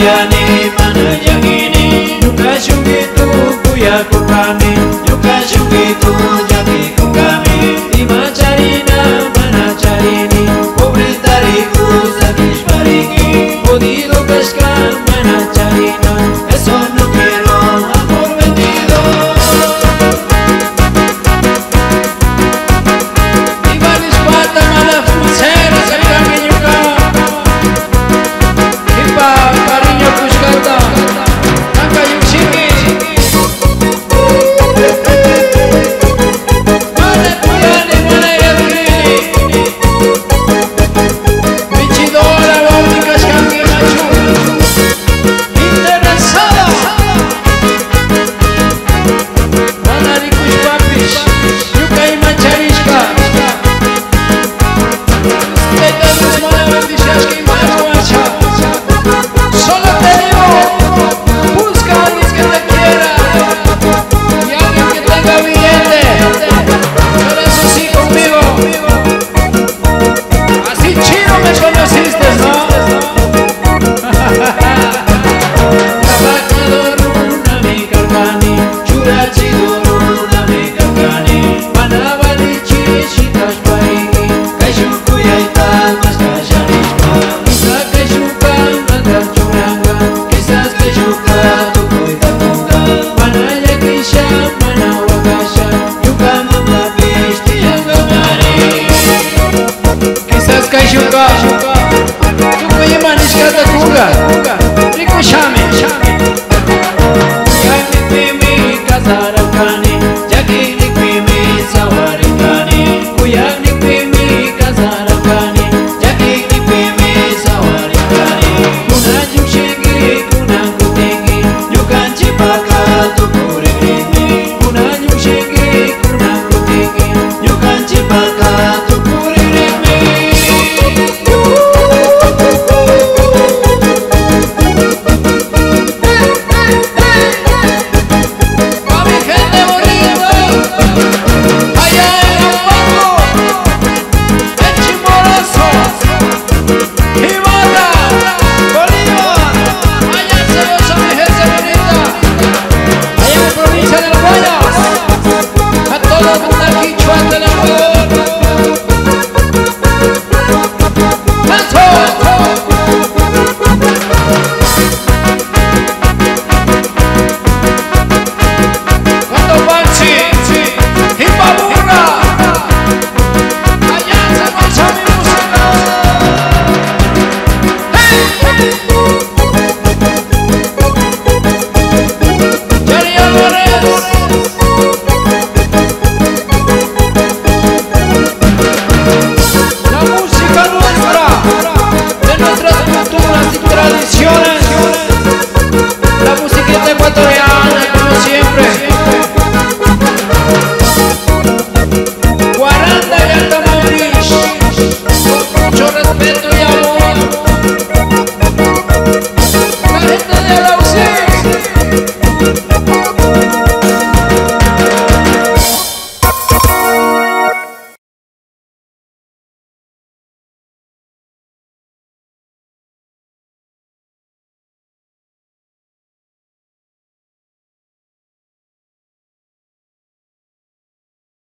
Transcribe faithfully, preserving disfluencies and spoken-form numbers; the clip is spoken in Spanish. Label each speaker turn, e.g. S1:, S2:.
S1: kuyani mana yagini yuka shungitu kuya kukami yuka shungitu yagi kukami ima charina mana charini pobre tariku sabish bariki podido pescar mana charina eso no quiero amor vendido Iván Ispata mala fucera sakami yuka Ipa cariño kushkata Naka yukshiki Mana kuyani mana yagini Michidora wawni kashkanki machu Interesada Mana rikush papish Yuka ima charishka Stetanus mana wendishashki machu acha Solo te digo, busca a alguien que te quiera y alguien que tenga billete, pero eso sí conmigo. Así chido me conociste, ¿no? Trabajadoruna mi karkani, churachidoruna mi karkani, manabali chishitas paiki, kaishukuyaita mas kashanishpa, isa kaishuka mandar churanga, quizás kaishuka tukoita tunga, manaya kisha mana wakasha, yuka mama pishti yangamari. Quizás kaishuka tukoya manishkata tunga, riku shame. Yaki pimi kazarakani, yaki pimi sawarikani, kuyaki pimi kazarakani, yaki pimi sawarikani. Kuna yukshigi, kuna kutengi, yukan chipaka tukurekini. Kuna yukshigi, kuna kutengi, yukan chipaka tukurekini. Pa' mi gente bonita, allá en Ambato, en Chimborazo, Jimata, Bolívar, allá en Celosa, mi gente bonita, allá en la provincia del Guayas, a todos los taquichuas del Ecuador. ¡Eso! Cuando Bansi y Baburra allá se marcha mi música. ¡Hey! Yari Álvarez. La música nuestra, de nuestras culturas y tradiciones, la musiquita ecuatoriana como siempre. Guaranda y Alta Maurish, con mucho respeto y amor. La gente de